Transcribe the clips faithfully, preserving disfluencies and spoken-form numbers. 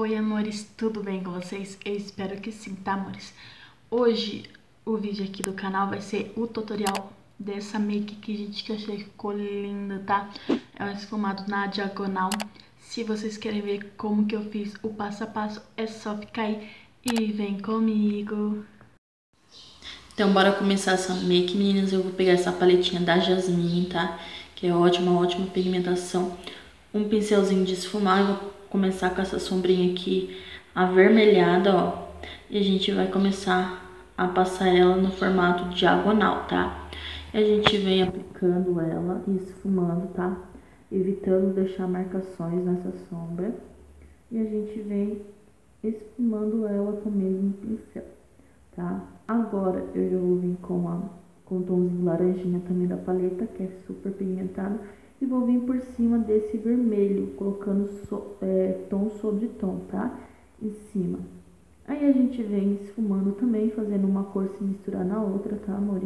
Oi, amores, tudo bem com vocês? Eu espero que sim, tá, amores? Hoje, o vídeo aqui do canal vai ser o tutorial dessa make que, gente, que eu achei que ficou linda, tá? É um esfumado na diagonal. Se vocês querem ver como que eu fiz o passo a passo, é só ficar aí e vem comigo. Então, bora começar essa make, meninas. Eu vou pegar essa paletinha da Jasmine, tá? Que é ótima, ótima pigmentação. Um pincelzinho de esfumar, eu vou começar com essa sombrinha aqui avermelhada, ó. E a gente vai começar a passar ela no formato diagonal, tá? E a gente vem aplicando ela e esfumando, tá? Evitando deixar marcações nessa sombra. E a gente vem esfumando ela com o mesmo pincel, tá? Agora eu já vou vir com, a, com o tomzinho laranjinha também da paleta, que é super pigmentado. E vou vir por cima desse vermelho, colocando so, é, tom sobre tom, tá? Em cima. Aí a gente vem esfumando também, fazendo uma cor se misturar na outra, tá, amores?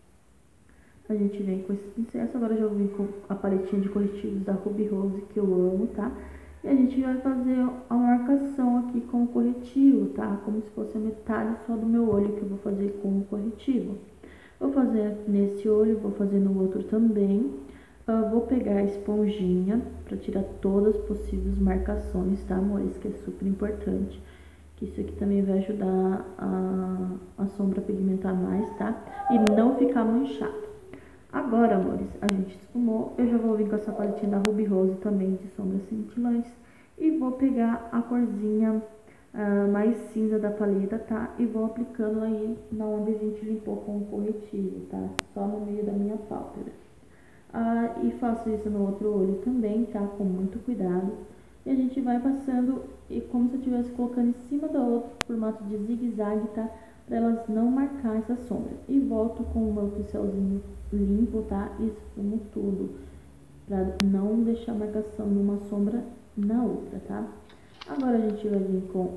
A gente vem com esse pincel. Agora eu já vou vir com a paletinha de corretivos da Ruby Rose, que eu amo, tá? E a gente vai fazer a marcação aqui com o corretivo, tá? Como se fosse a metade só do meu olho que eu vou fazer com o corretivo. Vou fazer nesse olho, vou fazer no outro também. Uh, vou pegar a esponjinha para tirar todas as possíveis marcações, tá, amores? Que é super importante. Que isso aqui também vai ajudar a, a sombra a pigmentar mais, tá? E não ficar manchado. Agora, amores, a gente esfumou. Eu já vou vir com essa paletinha da Ruby Rose também de sombras cintilantes. E vou pegar a corzinha uh, mais cinza da paleta, tá? E vou aplicando aí na onde a gente limpou com o corretivo, tá? Só no meio da minha pálpebra. Ah, e faço isso no outro olho também, tá? Com muito cuidado. E a gente vai passando e como se eu estivesse colocando em cima da outra, formato de zigue-zague, tá? Para elas não marcar essa sombra. E volto com o meu pincelzinho limpo, tá? E esfumo tudo, para não deixar marcação numa sombra na outra, tá? Agora a gente vai vir com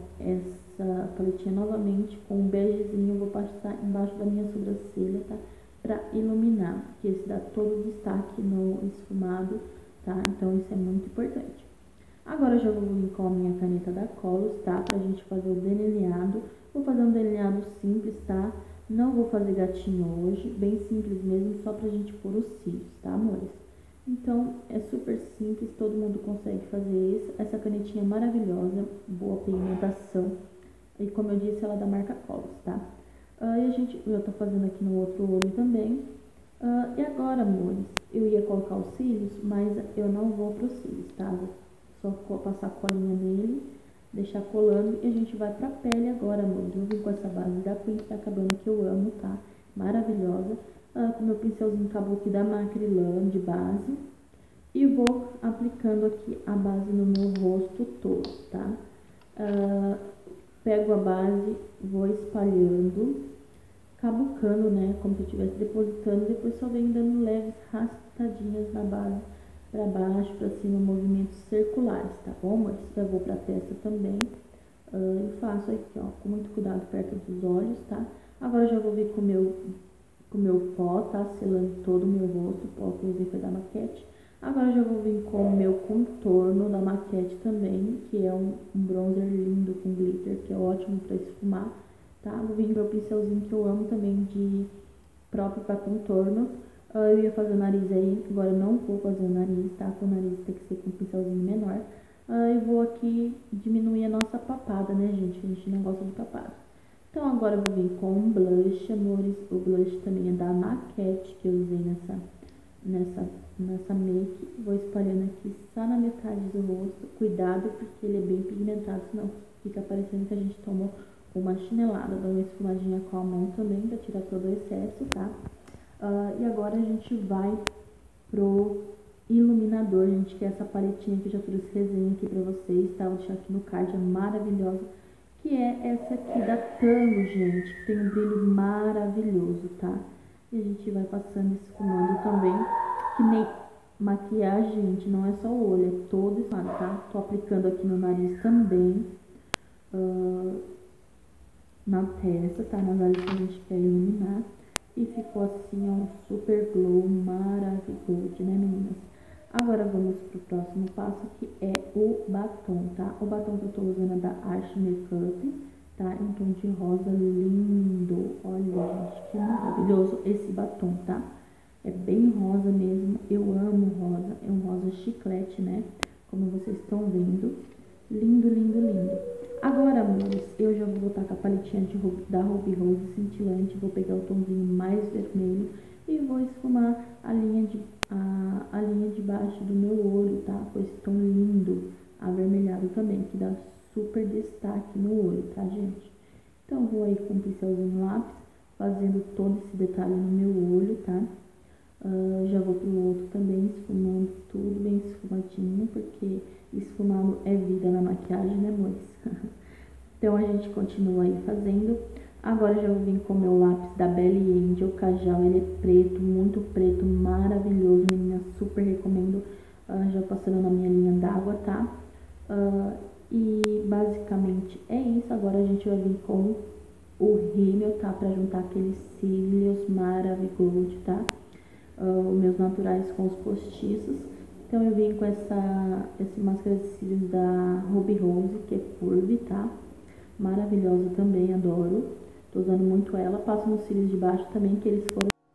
essa paletinha novamente, com um begezinho, eu vou passar embaixo da minha sobrancelha, tá? Para iluminar, que esse dá todo o destaque no esfumado, tá? Então isso é muito importante. Agora eu já vou vir com a minha caneta da Colos, tá? Pra gente fazer o delineado. Vou fazer um delineado simples, tá? Não vou fazer gatinho hoje, bem simples mesmo, só pra gente pôr os cílios, tá, amores? Então é super simples, todo mundo consegue fazer isso. Essa canetinha é maravilhosa, boa pigmentação. E como eu disse, ela é da marca Colos, tá? Uh, e a gente, eu tô fazendo aqui no outro olho também. Uh, e agora, amores, eu ia colocar os cílios, mas eu não vou pros cílios, tá? Vou só passar a colinha nele, deixar colando e a gente vai pra pele agora, amores. Eu vim com essa base da Queen da Cabana que eu amo, tá? Maravilhosa. Uh, com meu pincelzinho kabuki da Macrylan de base. E vou aplicando aqui a base no meu rosto todo, tá? Uh, Pego a base, vou espalhando, cabucando, né, como se eu estivesse depositando, depois só venho dando leves rastadinhas na base, para baixo, para cima, movimentos circulares, tá bom, amores? Já vou pra testa também, uh, e faço aqui, ó, com muito cuidado perto dos olhos, tá? Agora já vou vir com o meu, com meu pó, tá, selando todo o meu rosto, o pó que eu usei foi da Maquette. Agora já vou vir com o meu contorno da Maquette também, que é um, um bronzer lindo com glitter, que é ótimo para esfumar, tá? Vou vir com o meu pincelzinho que eu amo também, de próprio para contorno. Uh, eu ia fazer o nariz aí, agora eu não vou fazer o nariz, tá? Com o nariz tem que ser com um pincelzinho menor. Uh, eu vou aqui diminuir a nossa papada, né, gente? A gente não gosta de papada. Então agora eu vou vir com um blush, amores. O blush também é da Maquette, que eu usei nessa... nessa, nessa make. Vou espalhando aqui só na metade do rosto. Cuidado, porque ele é bem pigmentado, senão fica parecendo que a gente tomou uma chinelada. Dá uma esfumadinha com a mão também, pra tirar todo o excesso, tá? Uh, e agora a gente vai pro iluminador, gente, que é essa paletinha que eu já trouxe resenha aqui pra vocês, tá? Vou deixar aqui no card, é maravilhosa. Que é essa aqui da Tango, gente, que tem um brilho maravilhoso, tá? E a gente vai passando e esfumando também, que nem maquiagem, gente, não é só o olho, é todo esfumado, tá? Tô aplicando aqui no nariz também, uh, na testa, tá? Nas áreas que a gente quer iluminar. E ficou assim, ó, um super glow maravilhoso, né, meninas? Agora vamos pro próximo passo, que é o batom, tá? O batom que eu tô usando é da Art Makeup, tá? Em tom de rosa lindo. Olha, gente, que maravilhoso esse batom, tá? É bem rosa mesmo, eu amo rosa, é um rosa chiclete, né? Como vocês estão vendo. Lindo, lindo, lindo. Agora, amores, eu já vou botar com a paletinha de, da Ruby Rose cintilante, vou pegar o tomzinho mais vermelho e vou esfumar a linha de, a, a linha de baixo do meu olho, tá? Com esse tom lindo, avermelhado também, que dá super destaque no olho, tá, gente? Então, vou aí com um pincelzinho lápis, fazendo todo esse detalhe no meu olho, tá? Uh, já vou pro outro também, esfumando tudo bem esfumadinho, porque esfumado é vida na maquiagem, né, amores? Então, a gente continua aí fazendo. Agora, já vou vir com o meu lápis da Belly Angel Kajal. Ele é preto, muito preto, maravilhoso, menina, super recomendo. Uh, já passando na minha linha d'água, tá? Uh, e, basicamente, é isso. Agora, a gente vai vir com o rímel, tá? Pra juntar aqueles cílios maravilhosos, tá? Uh, os meus naturais com os postiços. Então eu vim com essa, essa máscara de cílios da Ruby Rose, que é curve, tá? Maravilhosa também, adoro. Tô usando muito ela. Passo nos cílios de baixo também, que eles foram